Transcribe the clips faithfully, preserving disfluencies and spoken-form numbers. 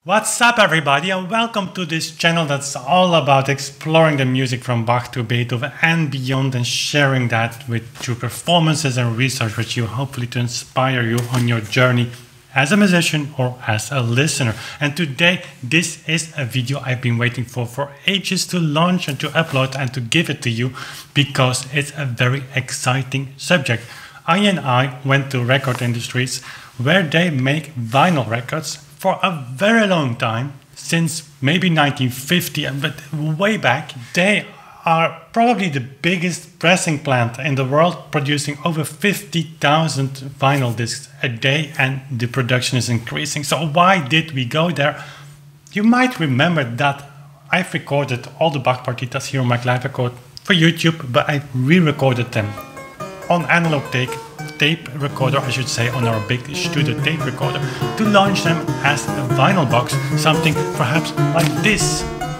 What's up everybody, and welcome to this channel that's all about exploring the music from Bach to Beethoven and beyond, and sharing that with through performances and research with you, hopefully to inspire you on your journey as a musician or as a listener. And today this is a video I've been waiting for for ages to launch and to upload and to give it to you, because it's a very exciting subject. I and I went to Record Industries, where they make vinyl records for a very long time, since maybe nineteen fifty, but way back. They are probably the biggest pressing plant in the world, producing over fifty thousand vinyl discs a day, and the production is increasing. So why did we go there? You might remember that I've recorded all the Bach partitas here on my clav record for YouTube, but I re-recorded them on analog tape, tape recorder, I should say, on our big studio tape recorder, to launch them as a vinyl box, something perhaps like this.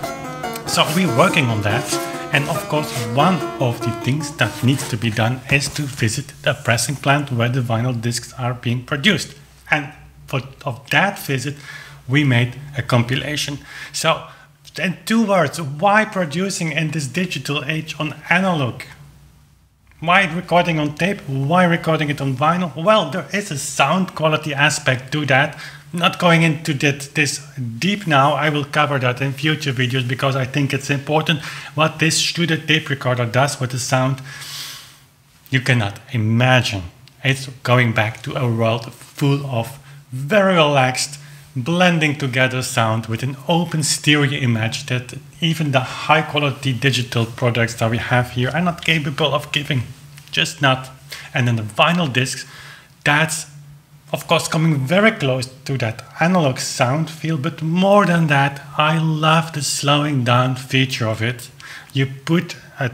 So we're working on that, and of course one of the things that needs to be done is to visit the pressing plant where the vinyl discs are being produced. And for of that visit we made a compilation. So in two words, why producing in this digital age on analog? Why recording on tape? Why recording it on vinyl? Well, there is a sound quality aspect to that. Not going into that, this deep now, I will cover that in future videos, because I think it's important what this studio tape recorder does with the sound. You cannot imagine. It's going back to a world full of very relaxed, blending together sound with an open stereo image that even the high quality digital products that we have here are not capable of giving, just not. And then the vinyl discs, that's of course coming very close to that analog sound feel, but more than that, I love the slowing down feature of it. You put a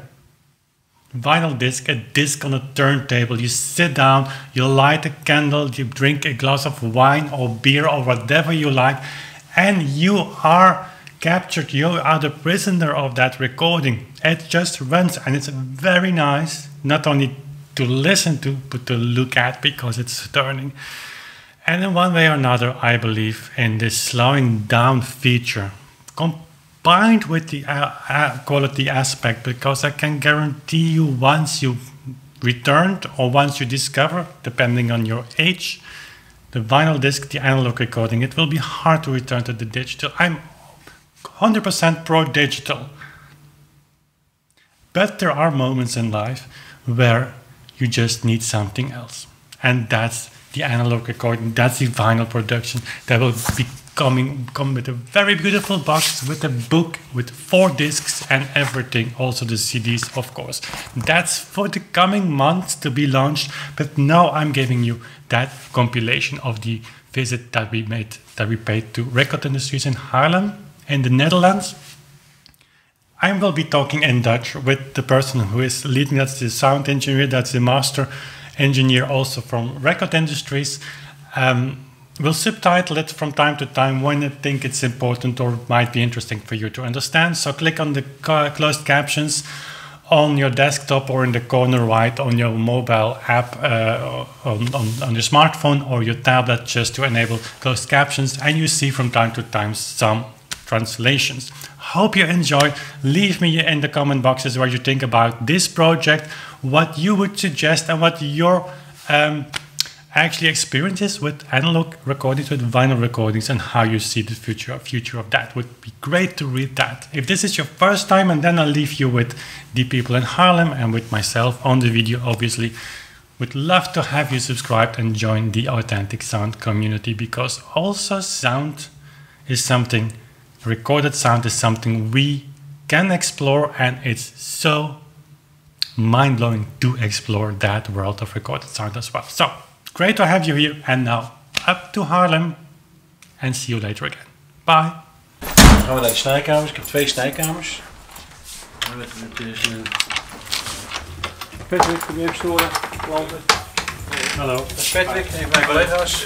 vinyl disc, a disc on a turntable, you sit down, you light a candle, you drink a glass of wine or beer or whatever you like, and you are captured, you are the prisoner of that recording. It just runs, and it's very nice, not only to listen to, but to look at, because it's turning. And in one way or another, I believe in this slowing down feature, combined with the uh, uh, quality aspect, because I can guarantee you, once you returned or once you discover, depending on your age, the vinyl disc, the analog recording, it will be hard to return to the digital. I'm one hundred percent pro digital, but there are moments in life where you just need something else, and that's the analog recording, that's the vinyl production that will be coming come with a very beautiful box, with a book, with four discs and everything, also the C Ds, of course. That's for the coming months to be launched, but now I'm giving you that compilation of the visit that we made, that we paid to Record Industries in Haarlem, in the Netherlands. I will be talking in Dutch with the person who is leading, that's the sound engineer, that's the master engineer also from Record Industries. Um, we'll subtitle it from time to time when I think it's important or might be interesting for you to understand. So click on the closed captions on your desktop or in the corner right on your mobile app, uh, on, on, on your smartphone or your tablet, just to enable closed captions, and you see from time to time some translations. Hope you enjoy. Leave me in the comment boxes what you think about this project, what you would suggest, and what your um, actually experiences with analog recordings, with vinyl recordings, and how you see the future future of that. Would be great to read that. If this is your first time, and then I'll leave you with the people in Haarlem and with myself on the video, obviously. Would love to have you subscribed and join the Authentic Sound community, because also sound is something, recorded sound is something we can explore, and it's so mind-blowing to explore that world of recorded sound as well. So great to have you here, and now up to Haarlem, and see you later again. Bye. Dan gaan we naar de snijkamers. Ik heb twee snijkamers. Het is een Patrick, kun je even storen? Klanten. Hallo. Dat is Patrick, een van mijn collega's.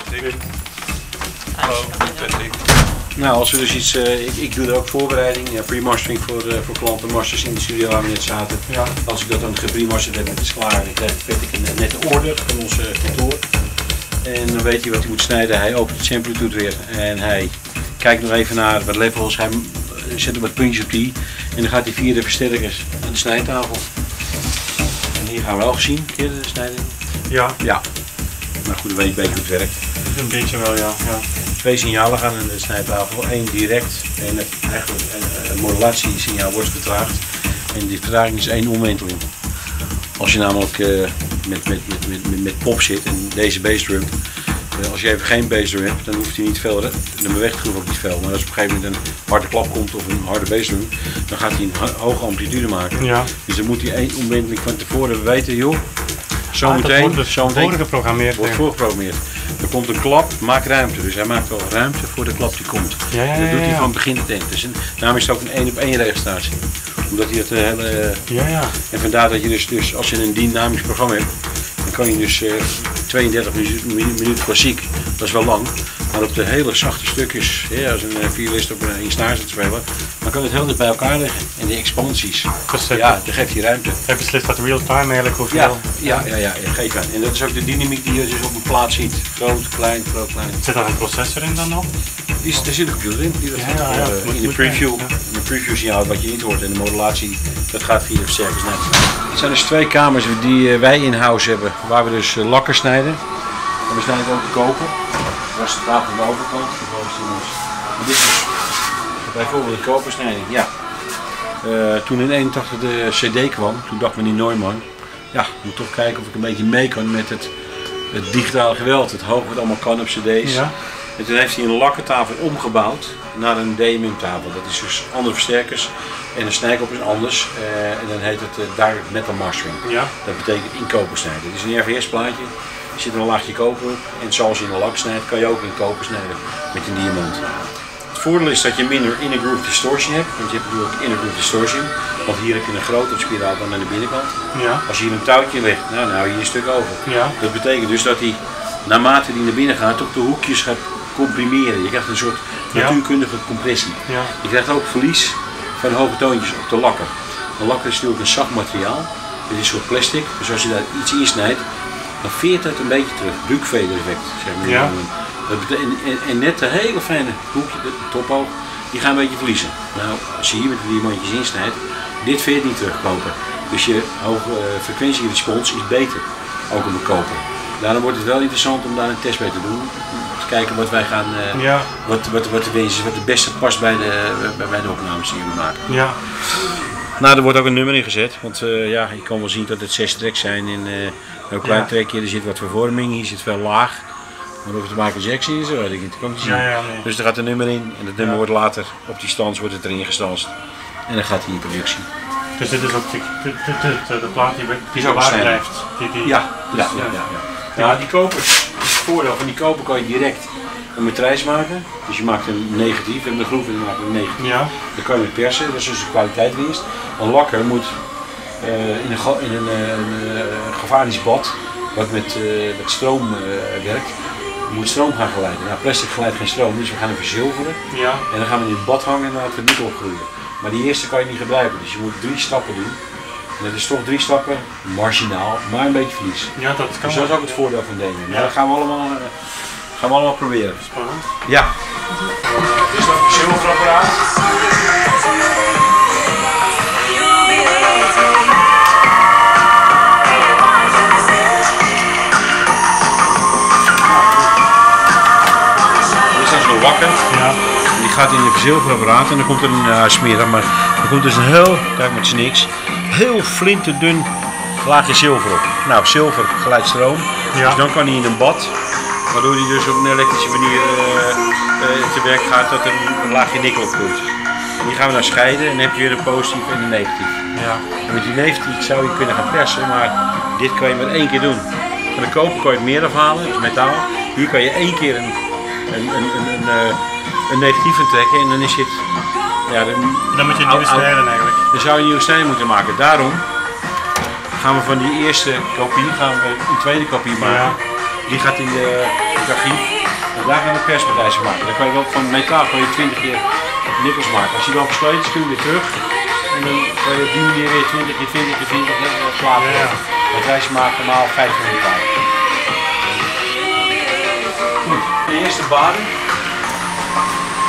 Hallo, Patrick. Nou, als we dus iets, uh, ik, ik doe er ook voorbereiding, ja, pre-mastering voor, uh, voor klanten, masters in de studio waar we net zaten. Ja. Als ik dat dan gepremasterd heb en het is klaar, dan krijg ik een nette order van onze kantoor. En dan weet hij wat hij moet snijden, hij opent het sampletoet weer en hij Kijk nog even naar wat levels. Hij zet er wat puntjes op die. En dan gaat hij via de versterkers aan de snijtafel. En hier gaan we al zien, keer de snijding. Ja. Ja. Nou goed, dan weet je een beetje hoe het werkt. Een beetje wel, ja. ja. Twee signalen gaan in de snijtafel. Eén direct en het, eigenlijk een, een modulatiesignaal wordt vertraagd. En die vertraging is één omwenteling. Als je namelijk uh, met, met, met, met, met pop zit en deze bassdrum, uh, als je even geen bassdrum hebt, dan hoeft hij niet veel, dan beweegt hij ook niet veel. Maar als op een gegeven moment een harde klap komt of een harde bassdrum, dan gaat hij een hoge amplitude maken. Ja. Dus dan moet hij één omwenteling van tevoren weten, joh, zometeen, ah, wordt dus zometeen voorgeprogrammeerd. wordt voorgeprogrammeerd. Er komt een klap, maak ruimte. Dus hij maakt wel ruimte voor de klap die komt. Ja, ja, ja, dat doet hij ja. van begin tot eind. Dus een, daarom is het ook een één op één registratie. Omdat hij het uh, hele... Ja, ja. En vandaar dat je dus, dus als je een dynamisch programma hebt, dan kan je dus uh, tweeëndertig minuten klassiek, dat is wel lang. Maar op de hele zachte stukjes, ja, als een violist op een snaar zit te spelen, dan kan het heel dicht bij elkaar liggen. En die expansies, Dus, ja, dan geeft hij ruimte. Hij beslist dat real-time eigenlijk hoeveel. Ja, ja, ja, ja, ja, geef aan. En dat is ook de dynamiek die je dus op een plaat ziet. Groot, klein, groot, klein. Zit daar een processor in dan nog? Die is, daar zit een computer in. Die dat Ja, gaat, ja, ja. uh, Moet- in de moet- preview, ja. in de preview signaal wat je niet hoort en de modulatie, dat gaat via de versterkers naar het. Het zijn dus twee kamers die uh, wij in-house hebben, waar we dus uh, lakken snijden. En we snijden ook de koper. Dat is de tafel aan de overkant. En dit is bijvoorbeeld de kopersnijding. Ja. Uh, toen in eenentachtig de cd kwam, toen dacht meneer Neumann, ja, ik moet toch kijken of ik een beetje mee kan met het, het digitale geweld, het hoge wat allemaal kan op cd's. Ja. En toen heeft hij een lakkentafel omgebouwd naar een D M M-tafel. Dat is dus andere versterkers en een snijkop is anders. Uh, en dan heet het uh, Direct Metal Mastering. Ja. Dat betekent in koper snijden. Het is een R V S-plaatje, er zit een laagje koper op. En zoals je in een lak snijdt, kan je ook in koper snijden met een diamant. Het voordeel is dat je minder inner groove distortion hebt, want je hebt natuurlijk inner groove distortion. Want hier heb je een grotere spiraal dan aan de binnenkant. Ja. Als je hier een touwtje legt, nou, nou hou je een stuk over. Ja. Dat betekent dus dat hij, naarmate hij naar binnen gaat, ook de hoekjes gaat comprimeren. Je krijgt een soort Ja. natuurkundige compressie. Ja. Je krijgt ook verlies van hoge toontjes op de lakker. Een lakker is natuurlijk een zacht materiaal. Het is een soort plastic, dus als je daar iets in snijdt, dan veert het een beetje terug. Buikveder effect, zeg maar. Ja. Dat betekent, en, en net de hele fijne hoekje, de topoog, die gaan een beetje verliezen. Nou, als je hier met de diamantjes insnijdt, dit veert niet terugkopen. Dus je hoge uh, frequentierespons is beter, ook op de koper. Daarom wordt het wel interessant om daar een test bij te doen. Om te kijken wat wij gaan, uh, Ja. wat, wat, wat de wens is, wat het beste past bij de, bij, bij de opnames die we maken. Ja. Nou, er wordt ook een nummer in gezet, want uh, ja, je kan wel zien dat het zes tracks zijn en uh, een klein Ja. trekje, er zit wat vervorming, hier zit veel laag. Maar of het Michael Jackson is, dat weet ik niet, dat kan ik niet zien. Ja, ja, nee. Dus er gaat een nummer in en dat nummer Ja. wordt later op die stans wordt het erin gestanst. En dan gaat hij in productie. Dus dit is ook de, de, de, de, de plaat die, die is ook bewaard snijden. blijft. Die, die, Ja, dus, ja, ja, ja, ja. Ja, die koper, het voordeel van die koper kan je direct een matrijs maken. Dus je maakt een negatief, en de groef en je maakt een negatief. Ja. Dan kan je met persen, dat is dus de kwaliteit winst. Een lakker moet uh, in een, ga- in een, uh, een uh, gevaarlijk bad, wat met, uh, met stroom uh, werkt, moet stroom gaan geleiden. Nou, plastic geleidt geen stroom, dus we gaan hem verzilveren. Ja. En dan gaan we in het bad hangen en dan laten we het niet opgroeien. Maar die eerste kan je niet gebruiken, dus je moet drie stappen doen. En dat is toch drie stappen, marginaal, maar een beetje verlies. Ja, dat kan Dus dat is wel. ook het voordeel van D M M. Ja. Ja, dat gaan we allemaal, uh, gaan we allemaal proberen. Spannend. Ja. Dit is ook een zilverapparaat. Dit is dan zo'n lakker. Ja. Die gaat in een verzilverapparaat en dan komt er een uh, smerig, maar er komt dus een heel, kijk maar het is niks, heel flinterdun laagje zilver op. Nou, zilver geleidt stroom, Ja. dus dan kan hij in een bad, waardoor hij dus op een elektrische manier uh, uh, te werk gaat dat er een laagje nikkel op komt. En die gaan we dan scheiden en dan heb je weer een positief en een negatief. Ja. En met die negatief zou je kunnen gaan persen, maar dit kan je maar één keer doen. Van de koper kan je het meer afhalen, dat is metaal. Hier kan je één keer een, een, een, een, een, uh, een negatief in trekken en dan is het... Ja, dan, Dan moet je een nieuwe Au- au- snijden eigenlijk. dan zou je een nieuwe snijder moeten maken. Daarom gaan we van die eerste kopie gaan we een tweede kopie maken. Die gaat in de archief en daar gaan we perspartijzen maken. Dan kan je wel van metaal kan je twintig keer nikkels maken. Als je dan versleten is, kun je weer terug. En dan kan je op die manier weer twintig keer twintig keer twintig platen Ja. partijzen maken, maal vijfhonderd platen. Goed, de eerste bading.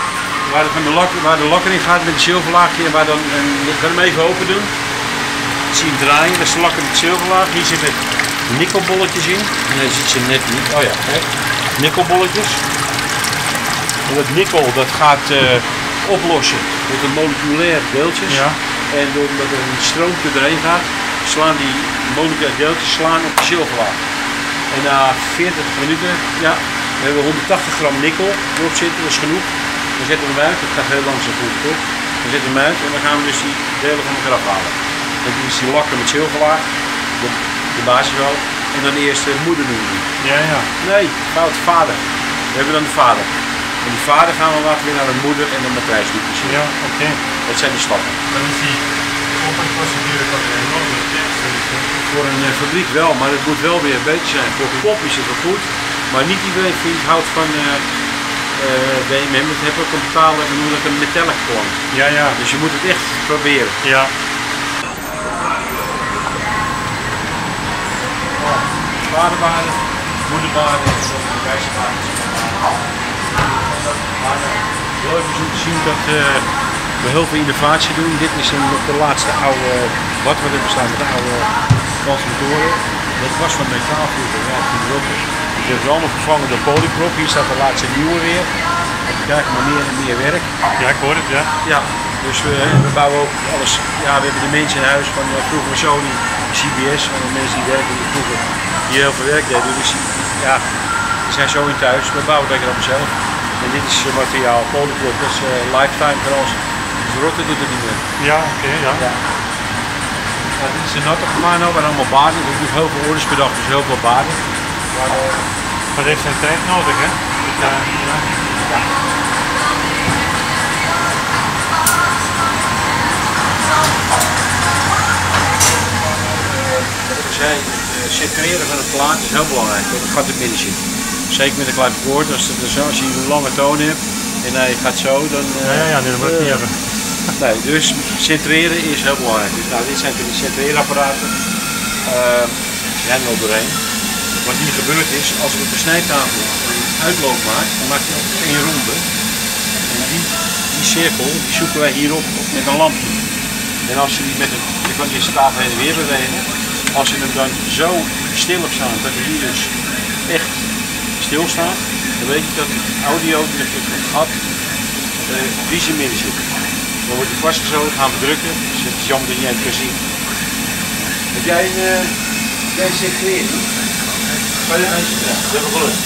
waar, het van de lak, waar de lakker in gaat met een zilverlaagje en waar dan, en, ik kan hem even open doen. Zie je hem draaien, dat is de lakker met het zilverlaag. Hier zitten nikkelbolletjes in. Nee, ziet ze net niet. Oh ja, hè? Nikkelbolletjes. En dat nikkel dat gaat uh, oplossen met een moleculair deeltjes. Ja. En doordat er een stroompje doorheen gaat, slaan die moleculaire deeltjes slaan op de zilverlaag. En na veertig minuten, ja, we hebben honderdtachtig gram nikkel erop zitten, dat is genoeg. Dan zetten we hem uit, dat gaat heel langzaam goed, toch? Dan zetten we hem uit en dan gaan we dus die delen van elkaar afhalen. Dan is die lakken met zilverlaag, de, de basis wel, en dan eerst de moeder doen. Ja, ja. Nee, fout, vader. We hebben dan de vader. En die vader gaan we later weer naar de moeder en de matrijsdoekjes. Ja, oké. Okay. Dat zijn de stappen. Dan is die openprocedure van een enorme tekst. Voor een uh, fabriek wel, maar het moet wel weer beter zijn. Voor een pop is het wel goed, maar niet iedereen vindt, houdt van uh, uh, B M M. Het heeft ook een bepaalde, we noemen dat een metallic klank. Ja, ja. Dus je moet het echt proberen. Ja. Oh, vaderwaarde, moederwaarde en dan de wijzerwaarde. Leuk is om te zien dat uh, we heel veel innovatie doen. Dit is een, de laatste oude wat we er bestaan met de oude transformatoren. Dat was van metaal vroeger, ja, dat ook. Die hebben we allemaal vervangen door polyprop. Hier staat de laatste nieuwe weer. We krijgen maar meer en meer werk. Ja, ik hoor het, ja. Ja, dus we, we bouwen ook alles. Ja, we hebben de mensen in huis van uh, vroeger Sony, C B S, van de mensen die werken die vroeger die heel veel werk deden. Dus ja, die zijn zo in thuis. We bouwen lekker op mezelf. En dit is uh, materiaal, polyprop, dat is uh, lifetime voor ons. Dus rotten doet het niet meer. Ja, oké, okay, ja. ja. Nou, dit is de natte gemano, waar allemaal baden. We doen heel veel orders per dag, dus heel veel baden. Maar, uh, dat heeft zijn tijd nodig, hè? Ja. Ja. Ja. Wat ik zei, het centreren van het plaat is heel belangrijk, want het gaat in het midden zitten. Zeker met een klein koord, als, als je een lange toon hebt en hij gaat zo, dan... Uh, ja, ja, ja, dat wil ik niet hebben. Nee, dus centreren is heel belangrijk. Dus, nou, dit zijn de centreerapparaten. Uh, die zijn er al doorheen. Wat hier gebeurt is, als we op de snijtafel een uitloop maken, dan maakt hij altijd één ronde. En die, die cirkel die zoeken wij hierop met een lampje. En als je die met een, je kan deze tafel heen en weer bewegen, als je hem dan zo stil op staat, dat hij hier dus echt stilstaat, dan weet je dat de audio, dat het gat, uh, precies in het midden zit. Dan wordt hij vastgezogen, gaan we drukken, dus het is jammer dat je het kan zien. Heb jij een uh, circulering? Kan je eens ja, dat hebben we geluk.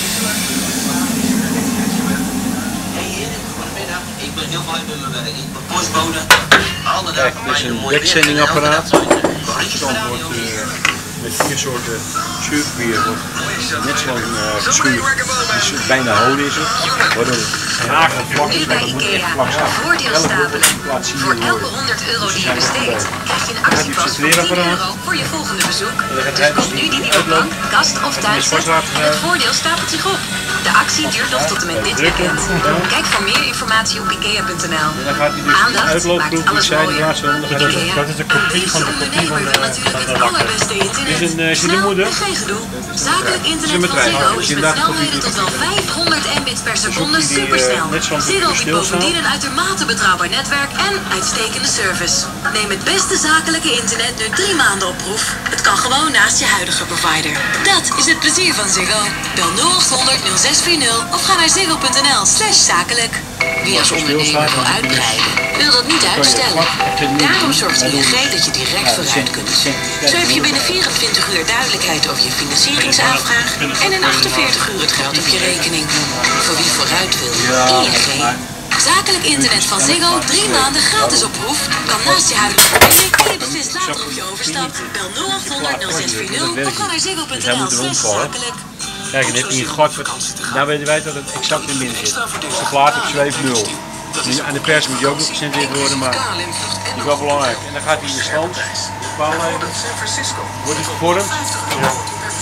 Hey heren, goedemiddag. Ik ben heel blij met mijn werk. Ik ben postbode. Alle Kijk, dit is een wegzendingapparaat. Dan wordt uh, met vier soorten zuurpapier wordt net zo'n uh, geschuurd. Dus bijna holen is het. Waardoor het nagel vlak is, maar dat moet echt vlak zijn. Voordeelstapelen. Voor elke honderd euro die je besteedt, krijg je een actiepas van tien euro voor je volgende bezoek. Dus koop nu die nieuwe bank, kast of tuinset en het voordeel stapelt zich op. De actie duurt nog tot en met dit weekend. Kijk voor meer informatie op ikea punt n l. Aandacht maakt alles mooier. IKEA. Dat is de kopie van de kopie van de, van de lakker. Dit is een, uh, Snel en geen gedoe. Zakelijk internet van Ziggo is met snelheden tot wel vijfhonderd mbits per seconde supersnel. Ziggo biedt bovendien een uitermate betrouwbaar netwerk en uitstekende service. Neem het beste zakelijke internet nu drie maanden op proef. Het kan gewoon naast je huidige provider. Dat is het plezier van Ziggo. Bel nul acht honderd nul zes vier nul of ga naar ziggo punt n l slash zakelijk. Wie als ondernemer wil uitbreiden, wil dat niet uitstellen. Daarom zorgt I N G dat je direct vooruit kunt. Zo heb je binnen vierentwintig uur duidelijkheid over je financieringsaanvraag en in achtenveertig uur het geld op je rekening. Voor wie vooruit wil, I N G. Zakelijk internet van Ziggo, drie maanden gratis op proef. Kan naast je huidige verbinding en je beslist later of je overstapt. Bel nul acht honderd nul zes vier nul of ga naar ziggo punt n l slash zakelijk. Kijk, en heb je een gat. Nou weten wij dat het exact in midden zit. Dus de plaat op zweeft nul. Aan de pers moet je ook nog gecentreerd worden, maar dat is wel belangrijk. En dan gaat hij in de stand, de paallijnen, wordt hij gevormd. Ja.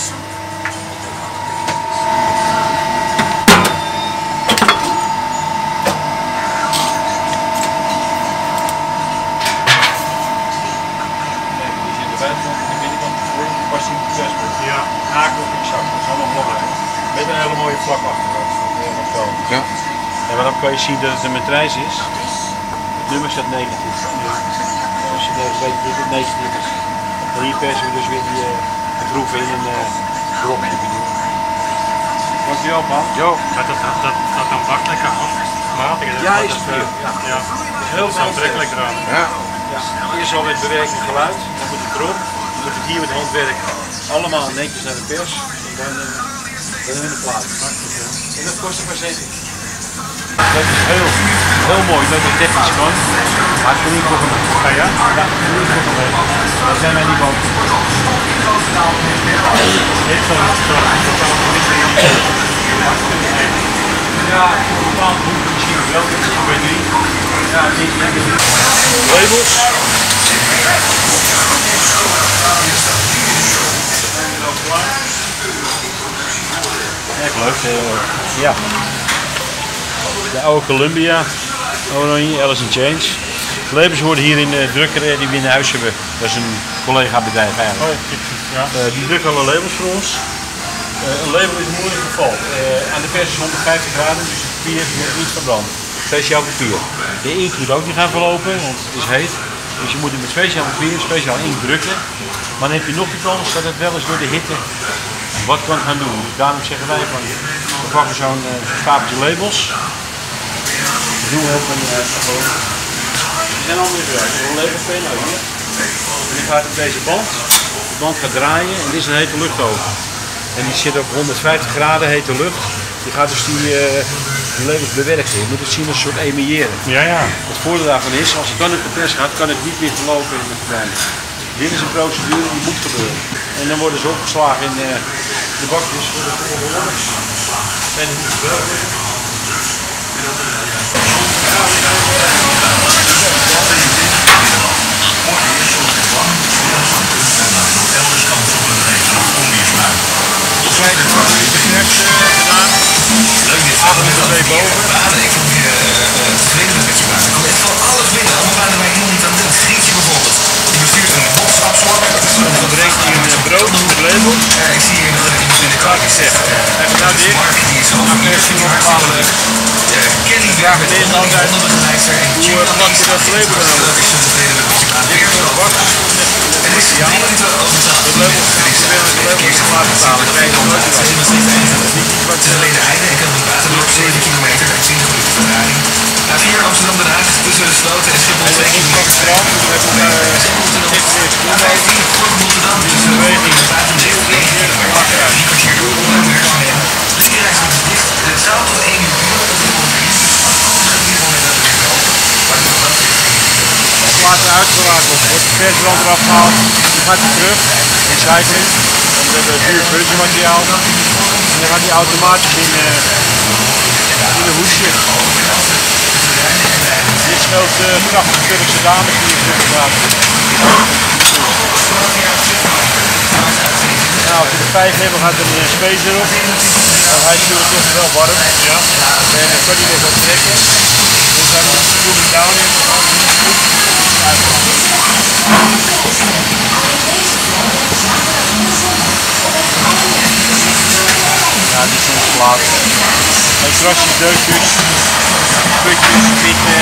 Ja, haken op je zak, dat is allemaal belangrijk. Met een hele mooie vlak achtergrond. Ja. En waarom kan je zien dat het een matrijs is? Het nummer staat negatief. Als je weet dat het negatief is. En hier persen we dus weer die uh, groeven in een uh, dropje. Dankjewel, man. Jo. Maar dat, dat, dat, dat dan bakt lekker af. Ja, is het veel. Ja. Ja. Heel veel aantrekkelijk eraan. Ja. Ja. Eerst al met bewerking geluid, dan moet het erop. Dan moet het hier met handwerk allemaal netjes naar de pers. En dan, uh, dan in de plaat. En dat kost een paar cent. Dat is heel, heel mooi, dat is technisch gewoon. Maar het is niet voor een ja, ja? Ja, het is niet voor een dat zijn wij niet boven. Dit zo is ja, een bepaald boek misschien wel, dat is bij drie. Ja, dit labels. Echt leuk, ja. De oude Columbia, Oranje, Alice in Chains. De labels worden hier in de drukker die we in huis hebben. Dat is een collega bedrijf eigenlijk. Oh, ja. Uh, die drukken alle labels voor ons. Uh, een label is een moeilijk geval. Uh, aan de pers is honderdvijftig graden, dus het papier moet niet verbranden. Speciaal papier. De inkt moet ook niet gaan verlopen, want het is heet. Dus je moet het met speciaal papier, speciaal inkt drukken. Maar dan heb je nog de kans dat het wel eens door de hitte wat kan gaan doen. Dus daarom zeggen wij van, we pakken zo'n uh, stapeltje labels. We doen we op een uh, gewoon. Er zijn andere gebruiken. Een labelpen nou hier. En die gaat op deze band. De band gaat draaien en dit is een hete luchtoven. En die zit op honderdvijftig graden hete lucht. Die gaat dus die, uh, die labels bewerken. Je moet het zien als een soort emiëren. Ja, ja. Het voordeel daarvan is, als het dan op de pers gaat, kan het niet meer verlopen in de verdwijning. Dit is een procedure die moet gebeuren. En dan worden ze opgeslagen in uh, de bakjes voor de volgende. En het moet gebeuren. Leuk dit. twee boven. Ik vond je tevreden met je baan. Ik kon echt van alles binnen. Allemaal banen waar ik helemaal niet aan denk. Grietje bijvoorbeeld. Die bestuurt een boxabsorber. Dat is Dan brengt hij een brood met de label. Ja, ik zie hier dat er iemand in de kar is zeggen. Even naar dit. Mark die is al Dan persen we nog leuk. Kenny werkt met de onderbegeleidster en Hoe plak je dat label dan ook? is zo tevreden met wat je baan weer zo. Het is drie minuten over twaalf. Het label is weer met de label te laten betalen. Dan krijg je nog nooit wat. Het is alleen de einde. Ik heb een waterloop zeven kilometer en twintig minuten vertraging. A vier Amsterdam Den Haag tussen de Sloten en Schiphol twee kilometer. vijftien voor Rotterdam tussen vijfentwintig en negenenveertig. Drie kwartier door onderwerkzaamheden. Vier reizen is dicht. De zaal tot één uur duur. Laat de uitgewaard wordt, wordt de persbrand eraf gehaald, dan gaat hij terug, recycling, dan hebben we duur furnituremateriaal en dan gaat hij automatisch in, uh, in de hoesje. Dit scheelt uh, krachtige Turkse dames die hier terug gaan. Nou, als je de vijf hebt, dan gaat er een space erop, dan hij is natuurlijk toch wel warm, ja. En dan kan hij weer wat trekken, dus hij moet de cooling down in. Ja, dit is ons plaat. Geen krasjes, deukjes, putjes, pitten.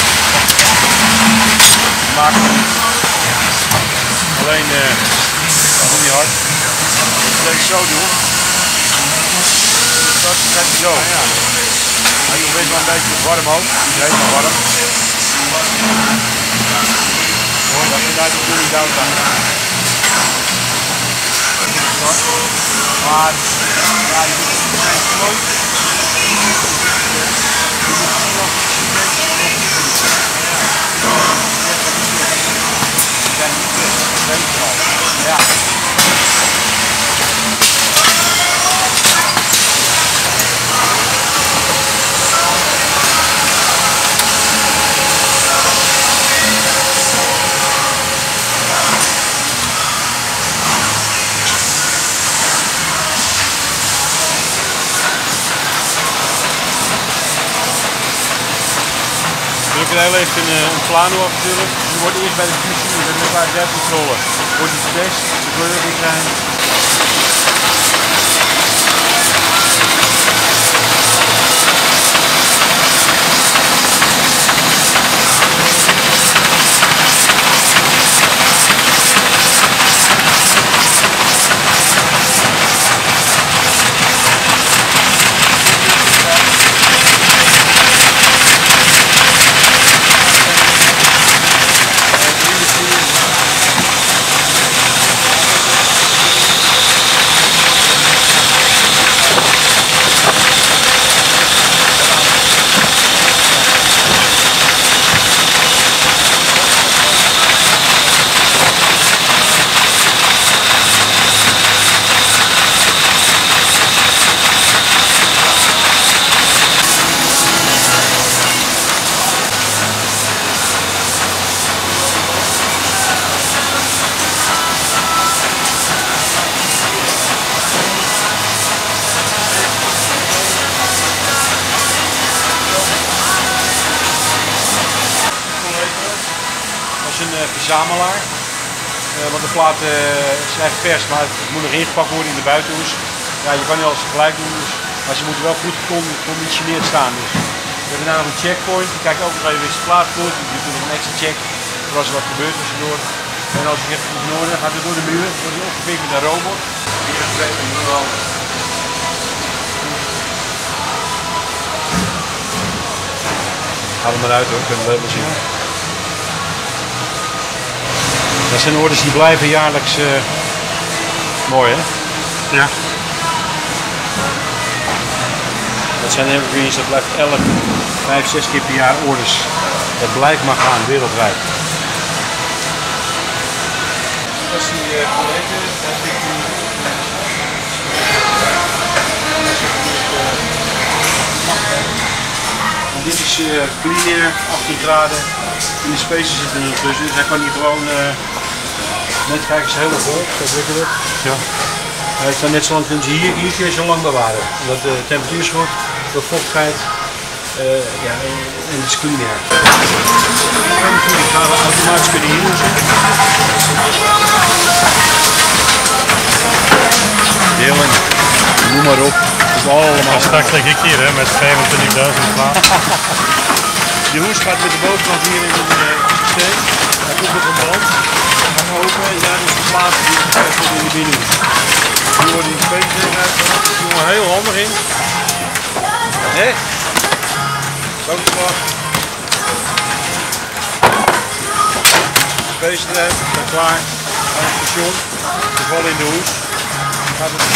Maakt het niet. Alleen uh, doe je hard. Als ik zo doe, straks gaat hij zo. Hij is best wel een beetje warm ook. Die is helemaal warm. Mooi dat je daar de cooling down kan. Maar ja, je moet het zijn groot. Ja. Drukkerij heeft een, een plano af natuurlijk. Die wordt eerst bij de Q C, bij de kwaliteitscontrole, wordt die getest, de kleuren die zijn. uh, verzamelaar. Uh, want de platen uh, zijn vers, maar het moet nog ingepakt worden in de buitenhoes. Ja, je kan niet alles tegelijk doen, dus, maar ze moeten wel goed geconditioneerd staan. Dus. We hebben daar nog een checkpoint. Je kijkt ook nog even is de plaat goed. Je doet nog een extra check voor als er wat gebeurt tussendoor. En als je even in orde gaat het door de muur, wordt hij opgepikt met een robot. Hier een twee nu al. Haal hem eruit hoor, ik kan het label zien. Dat zijn orders die blijven jaarlijks uh, mooi hè? Ja. Dat zijn evergreens, dat blijft elk vijf, zes keer per jaar orders. Dat blijft maar gaan, wereldwijd. Dat is die uh, college, daar zit die... En dit is uh, clean air, achttien graden. In de spacer zitten er tussen, dus hij kan hier gewoon... Uh, net kijken, is heel vol, dat weet je dat? Ja. Hij kan net zo lang, kunnen ze hier, hier kun je zo lang bewaren. Omdat de temperatuur is goed, de vochtigheid. Uh, ja, en het is clean air. En natuurlijk gaan we automatisch kunnen hier doen. Delen, noem maar op. Het is allemaal. Maar straks lig ik hier hè, met vijfentwintigduizend platen. De hoes gaat met de bovenkant hier in het uh, systeem. Hij komt met een band. Gaan open en daar is de plaat die wordt in de binnenhoes. Hier worden die spacers erin uitgehaald. Daar doen we heel handig in. Hé? Zo is het klaar. Spacer eruit, dan klaar. Aan het station. We vallen in de hoes. Gaat het.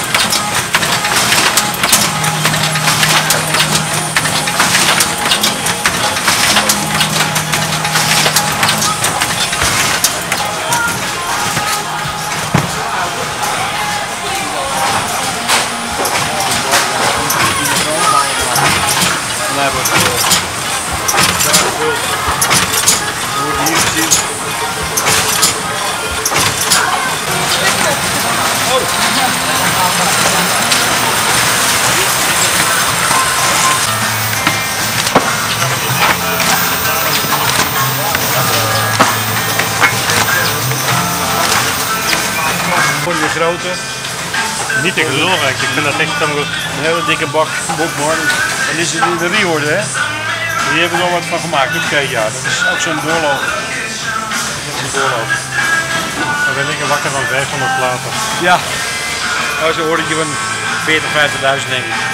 De grote. Niet te geloven, ik vind dat echt goed. Een hele dikke bak Bob Marley. En dit is de Reward hè. Hier hebben we nog wat van gemaakt. Oké, ja, dat is ook zo'n doorloop. Dat is een doorloop. We liggen wakker van vijfhonderd platen. Ja, nou, zo hoor ik je van veertig, vijftigduizend denk ik.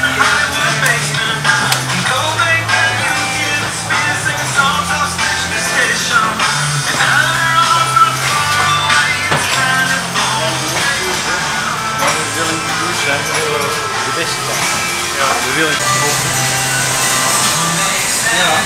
De beste van. Ja, we willen het volgen. Ja.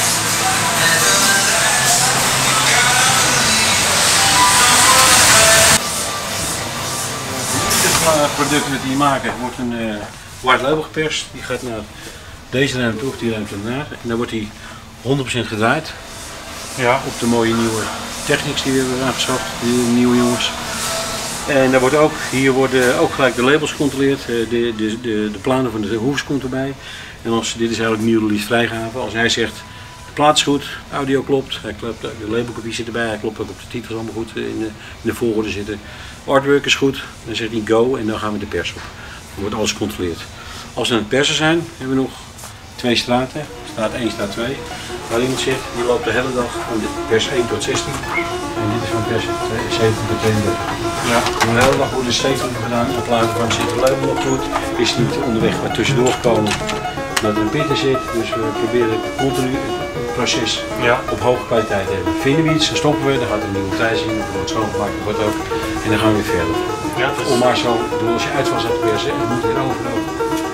Dit product dat die maken wordt een uh, white label geperst. Die gaat naar deze ruimte of die ruimte ernaar. En dan wordt die honderd procent gedraaid. Ja. Op de mooie nieuwe technics die we hebben aangeschaft, die nieuwe jongens. En daar wordt ook, hier worden ook gelijk de labels gecontroleerd, de, de, de, de platen van de hoes komt erbij. En als, dit is eigenlijk nieuw release vrijgave. Als hij zegt, de plaat is goed, audio klopt, hij klopt, de labelkopie zit erbij, hij klopt ook op de titels allemaal goed, in de, in de volgorde zitten. Artwork is goed, dan zegt hij go en dan gaan we de pers op. Dan wordt alles gecontroleerd. Als we aan het persen zijn, hebben we nog twee straten, straat één, straat twee. Waar iemand zit, die loopt de hele dag van pers één tot zestien. En dit is van pers zeventien tot tweeëndertig. Ja. De hele dag wordt er zeventien gedaan. Op later van zit de label nog goed. Is niet onderweg maar tussendoor gekomen dat er een pitter zit. Dus we proberen continu het proces ja. op hoge kwaliteit te hebben. Vinden we iets, dan stoppen we, dan gaat er een nieuwe tijd zien, dan wordt schoongemaakt, dan wordt ook. En dan gaan we weer verder. Ja, is... Om maar zo, als je uitwas hebt persen, het moet weer overlopen.